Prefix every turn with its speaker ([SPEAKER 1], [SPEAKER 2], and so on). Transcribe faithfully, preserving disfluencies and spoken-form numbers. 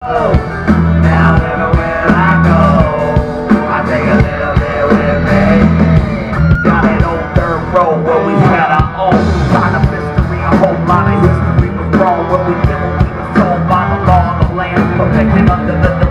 [SPEAKER 1] Now everywhere I go, I take a little bit with me. Down that old dirt road where we had our own kind of mystery, a whole lot of history was wrong. When we did what we were told by the law of the land, protected under the